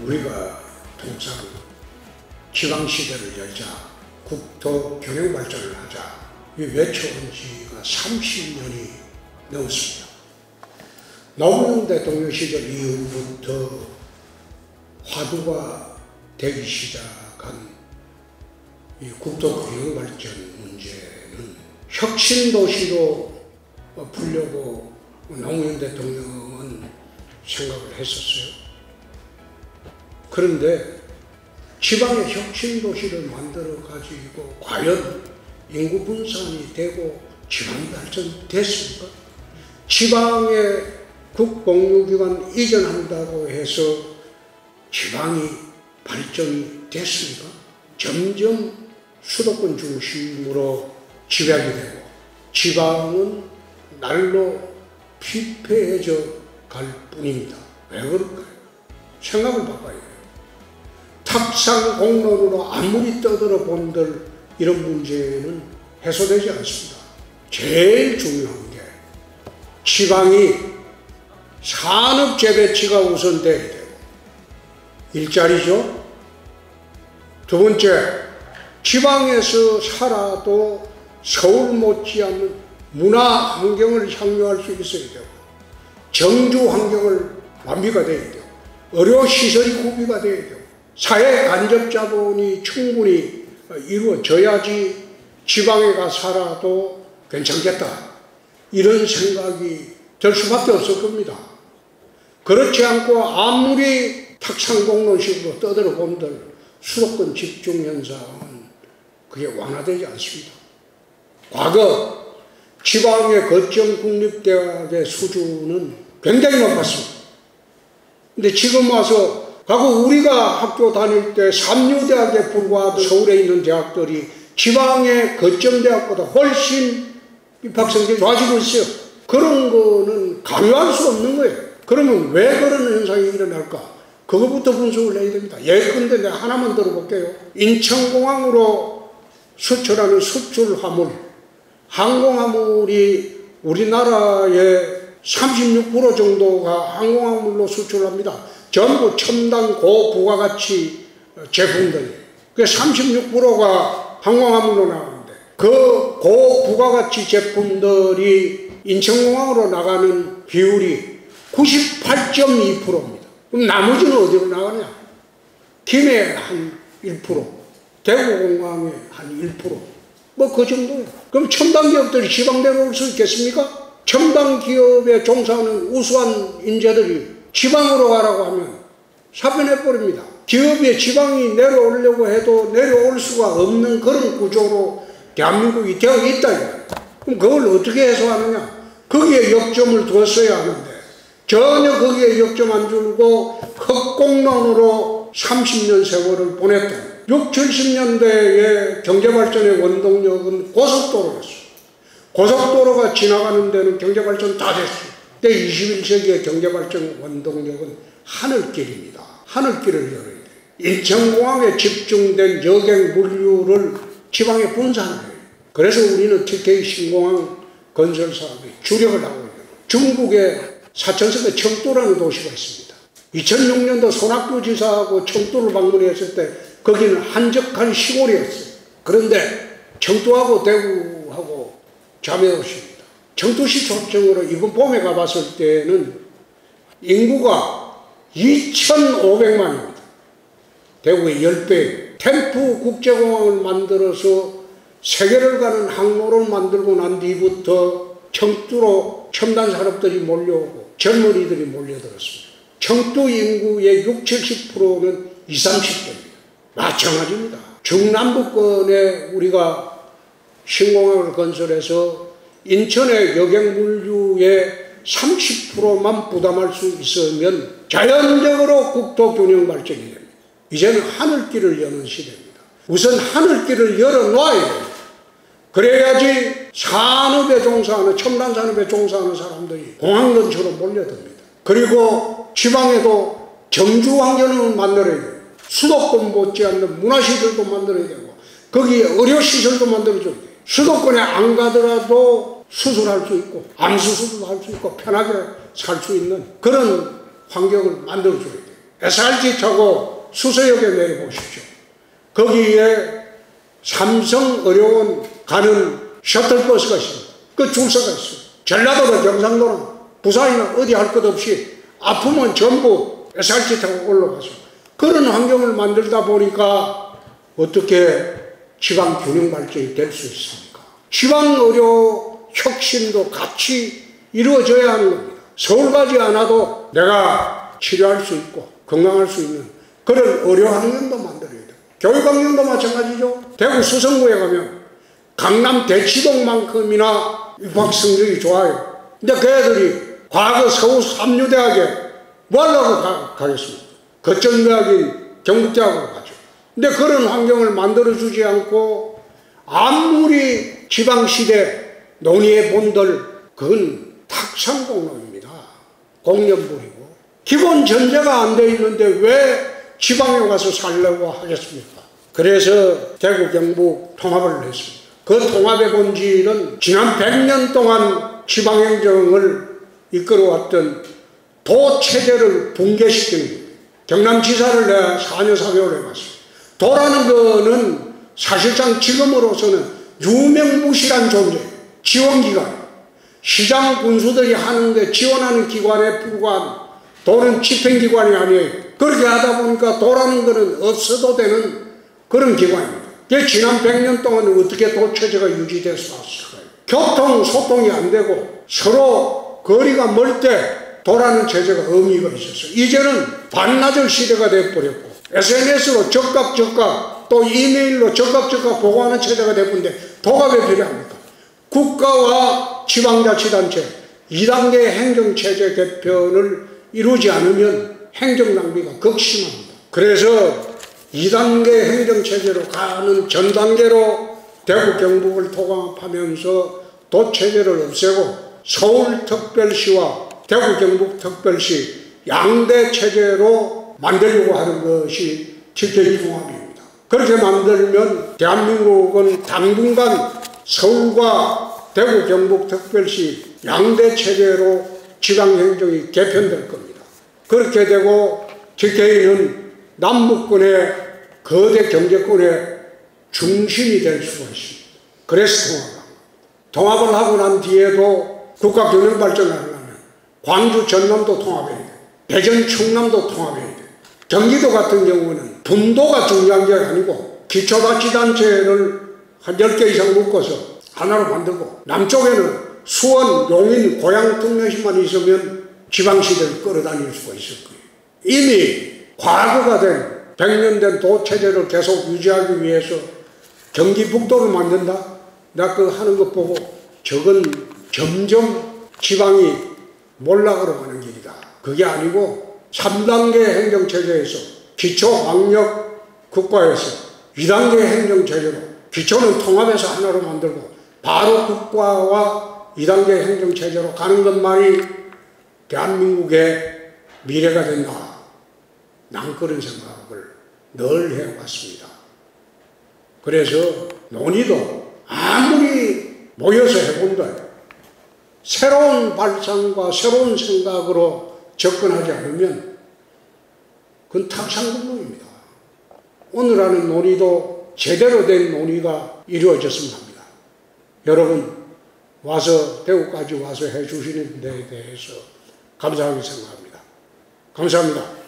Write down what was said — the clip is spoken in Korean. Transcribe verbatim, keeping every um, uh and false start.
우리가 통상 지방시대를 열자, 국토 균형 발전을 하자, 이 외쳐온 지가 삼십 년이 넘었습니다. 노무현 대통령 시절 이후부터 화두가 되기 시작한 이 국토 균형 발전 문제는 혁신도시로 풀려고 노무현 대통령은 생각을 했었어요. 그런데 지방의 혁신도시를 만들어 가지고 과연 인구 분산이 되고 지방이 발전됐습니까? 지방의 국공유기관 이전한다고 해서 지방이 발전됐습니까? 점점 수도권 중심으로 집약이 되고 지방은 날로 피폐해져 갈 뿐입니다. 왜 그럴까요? 생각을 바꿔야 해요. 탁상 공론으로 아무리 떠들어 본들 이런 문제는 해소되지 않습니다. 제일 중요한 게 지방이 산업 재배치가 우선돼야 되고 일자리죠. 두 번째, 지방에서 살아도 서울 못지않는 문화 환경을 향유할 수 있어야 되고 정주 환경을 완비가 돼야 되고 의료시설이 구비가 돼야 되고 사회 간접 자본이 충분히 이루어져야지 지방에 가 살아도 괜찮겠다, 이런 생각이 들 수밖에 없을 겁니다. 그렇지 않고 아무리 탁상공론식으로 떠들어 본들 수도권 집중 현상은 그게 완화되지 않습니다. 과거 지방의 거점 국립대학의 수준은 굉장히 높았습니다. 근데 지금 와서 과거 우리가 학교 다닐 때 삼류대학에 불과하던 서울에 있는 대학들이 지방의 거점 대학보다 훨씬 입학 성적이 좋아지고 있어요. 그런 거는 강요할 수 없는 거예요. 그러면 왜 그런 현상이 일어날까? 그거부터 분석을 해야 됩니다. 예컨대 내가 하나만 들어볼게요. 인천공항으로 수출하는 수출화물, 항공화물이 우리나라의 삼십육 퍼센트 정도가 항공화물로 수출합니다. 전부 첨단 고부가가치 제품들. 그 삼십육 퍼센트가 항공화물로 나가는데 그 고부가가치 제품들이 인천공항으로 나가는 비율이 구십팔 점 이 퍼센트입니다. 그럼 나머지는 어디로 나가냐? 김해 한 일 퍼센트, 대구공항에 한 일 퍼센트, 뭐 그 정도예요. 그럼 첨단 기업들이 지방 내려올 수 있겠습니까? 첨단 기업에 종사하는 우수한 인재들이 지방으로 가라고 하면 사변해버립니다. 기업이 지방이 내려오려고 해도 내려올 수가 없는 그런 구조로 대한민국이 되어 있다. 그럼 그걸 어떻게 해소하느냐? 거기에 역점을 두었어야 하는데 전혀 거기에 역점 안 주고 흑공론으로 삼십 년 세월을 보냈다. 육십, 칠십 년대의 경제발전의 원동력은 고속도로였어. 고속도로가 지나가는 데는 경제발전 다 됐어. 근데 이십일 세기의 경제발전 원동력은 하늘길입니다. 하늘길을 열어야 돼. 인천공항에 집중된 여객 물류를 지방에 분산해요. 그래서 우리는 티케이 신공항 건설 사업에 주력을 하고 있어요. 중국의 사천섬에 청두라는 도시가 있습니다. 이천육 년도 손학규 지사하고 청두를 방문했을 때 거기는 한적한 시골이었어요. 그런데 청두하고 대구하고 자매도시입니다. 청두시 초청으로 이번 봄에 가봤을 때는 인구가 이천오백만입니다. 대구의 십 배. 템프 국제공항을 만들어서 세계를 가는 항로를 만들고 난 뒤부터 청두로 첨단 산업들이 몰려오고 젊은이들이 몰려들었습니다. 청두 인구의 육십, 칠십 퍼센트는 이십, 삼십 대입니다. 마찬가지입니다. 중남부권에 우리가 신공항을 건설해서 인천의 여객물류의 삼십 퍼센트만 부담할 수 있으면 자연적으로 국토균형 발전이 됩니다. 이제는 하늘길을 여는 시대입니다. 우선 하늘길을 열어놔야 돼요. 그래야지 산업에 종사하는, 첨단 산업에 종사하는 사람들이 공항 근처로 몰려듭니다. 그리고 지방에도 정주 환경을 만들어야 돼요. 수도권 못지않는 문화시설도 만들어야 되고 거기에 의료시설도 만들어줘야 돼요. 수도권에 안 가더라도 수술할 수 있고 암수술도 할 수 있고 편하게 살 수 있는 그런 환경을 만들어줘야 돼요. 에스알티 타고 수서역에 내려보십시오. 거기에 삼성의료원 가는 셔틀버스가 있습니다. 그 줄서가 있어요. 전라도나 경상도나 부산이나 어디 할 것 없이 아프면 전부 에스알티 타고 올라가서 그런 환경을 만들다 보니까 어떻게 지방 균형 발전이 될 수 있습니까? 지방의료 혁신도 같이 이루어져야 하는 겁니다. 서울 가지 않아도 내가 치료할 수 있고 건강할 수 있는 그런 의료 환경도 만들어야 돼요. 교육 환경도 마찬가지죠. 대구 수성구에 가면 강남 대치동만큼이나 입학 성적이 좋아요. 근데 그 애들이 과거 서울 삼류대학에 뭐 하려고 가, 가겠습니까? 거점대학인 경북대학으로 가죠. 근데 그런 환경을 만들어주지 않고 아무리 지방시대 논의해 본들 그건 탁상공론입니다. 공연불이고 기본 전제가 안 돼 있는데 왜 지방에 가서 살려고 하겠습니까? 그래서 대구 경북 통합을 했습니다. 그 통합의 본질은 지난 백 년 동안 지방행정을 이끌어왔던 도체제를 붕괴시키는 거예요. 경남지사를 내가 사 년 사 개월 해봤습니다. 도라는 거는 사실상 지금으로서는 유명무실한 존재예요. 지원기관. 시장 군수들이 하는데 지원하는 기관에 불과한 도는 집행기관이 아니에요. 그렇게 하다 보니까 도라는 거는 없어도 되는 그런 기관입니다. 그게 지난 백 년 동안 어떻게 도체제가 유지돼서 왔을까요? 교통, 소통이 안 되고 서로 거리가 멀 때 도라는 체제가 의미가 있었어요. 이제는 반나절 시대가 돼버렸고 에스엔에스로 적각 적각 또 이메일로 적각 적각 보고하는 체제가 돼버렸는데 도가 왜 필요합니까? 국가와 지방자치단체 이 단계 행정체제 개편을 이루지 않으면 행정낭비가 극심합니다. 그래서 이 단계 행정체제로 가는 전 단계로 대구 경북을 통합하면서 도체제를 없애고 서울특별시와 대구 경북특별시 양대 체제로 만들려고 하는 것이 티케이 통합입니다. 그렇게 만들면 대한민국은 당분간 서울과 대구 경북특별시 양대 체제로 지방행정이 개편될 겁니다. 그렇게 되고 티케이는 남북권의 거대 경제권의 중심이 될 수가 있습니다. 그래서 통합을 통합을 하고 난 뒤에도 국가 균형 발전을 하려면 광주 전남도 통합해야 돼. 대전 충남도 통합해야 돼. 경기도 같은 경우는 분도가 중요한 게 아니고 기초자치단체를 한 열 개 이상 묶어서 하나로 만들고 남쪽에는 수원, 용인, 고양 특례시만 있으면 지방시대를 끌어다닐 수가 있을 거예요. 이미 과거가 된 백 년 된 도체제를 계속 유지하기 위해서 경기북도를 만든다? 나 그거 하는 거 보고 저건 점점 지방이 몰락으로 가는 길이다. 그게 아니고 삼 단계 행정체제에서 기초광역 국가에서 이 단계 행정체제로 기초는 통합해서 하나로 만들고 바로 국가와 이 단계 행정체제로 가는 것만이 대한민국의 미래가 된다. 난 그런 생각을 늘 해왔습니다. 그래서 논의도 아무리 모여서 해본들 새로운 발상과 새로운 생각으로 접근하지 않으면 그건 탁상공론입니다. 오늘 하는 논의도 제대로 된 논의가 이루어졌으면 합니다. 여러분 와서 대구까지 와서 해주시는 데에 대해서 감사하게 생각합니다. 감사합니다.